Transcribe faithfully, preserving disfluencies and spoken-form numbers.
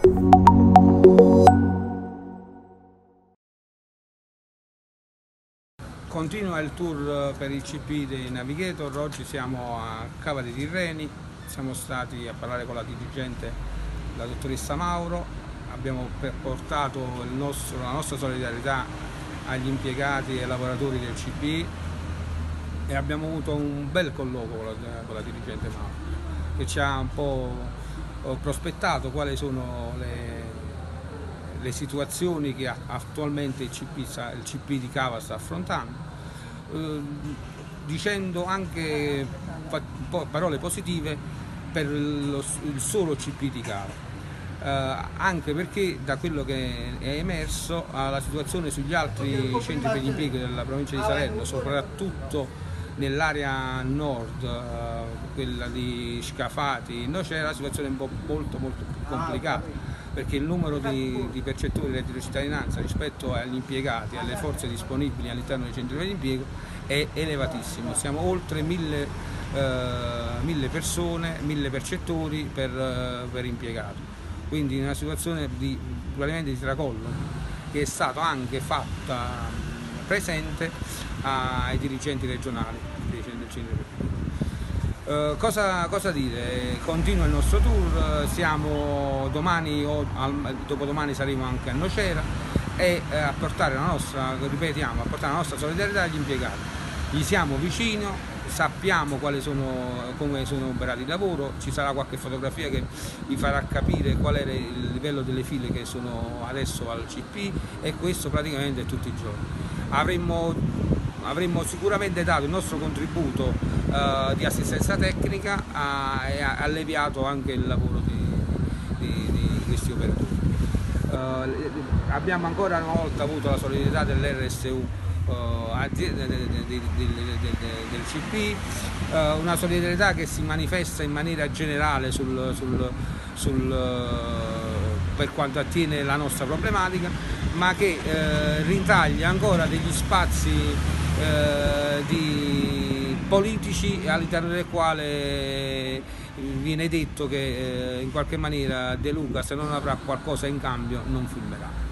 Continua il tour per il C P dei Navigator. Oggi siamo a Cava dei Tirreni, siamo stati a parlare con la dirigente, la dottoressa Mauro, abbiamo portato il nostro, la nostra solidarietà agli impiegati e ai lavoratori del C P e abbiamo avuto un bel colloquio con la, con la dirigente Mauro, che ci ha un po' prospettato quali sono le, le situazioni che attualmente il C P, il C P di Cava sta affrontando, eh, dicendo anche parole positive per lo, il solo C P di Cava. Eh, anche perché da quello che è emerso eh, la situazione sugli altri centri per gli impieghi della provincia di Salerno, soprattutto nell'area nord, eh, quella di Scafati, Nocera, la situazione è un po' molto molto più complicata, perché il numero di, di percettori di reddito di cittadinanza rispetto agli impiegati, alle forze disponibili all'interno dei centri per l'impiego è elevatissimo. Siamo oltre mille, eh, mille persone, mille percettori per, eh, per impiegato. Quindi in una situazione di, probabilmente di tracollo, che è stato anche fatta presente ai dirigenti regionali del centro. Uh, cosa, cosa dire? Continua il nostro tour, siamo domani o al, dopodomani saremo anche a Nocera e eh, a portare la nostra, ripetiamo, a portare la nostra solidarietà agli impiegati. Gli siamo vicino, sappiamo quali sono, come sono operati il lavoro, ci sarà qualche fotografia che vi farà capire qual è il livello delle file che sono adesso al C P, e questo praticamente tutti i giorni. Avremmo, avremmo sicuramente dato il nostro contributo uh, di assistenza tecnica uh, e ha alleviato anche il lavoro di, di, di questi operatori. Uh, abbiamo ancora una volta avuto la solidarietà dell'R S U Uh, del, del, del, del C P, uh, una solidarietà che si manifesta in maniera generale sul, sul, sul, uh, per quanto attiene la nostra problematica, ma che uh, ritaglia ancora degli spazi uh, di politici all'interno del quale viene detto che uh, in qualche maniera De Luca, se non avrà qualcosa in cambio, non filmerà.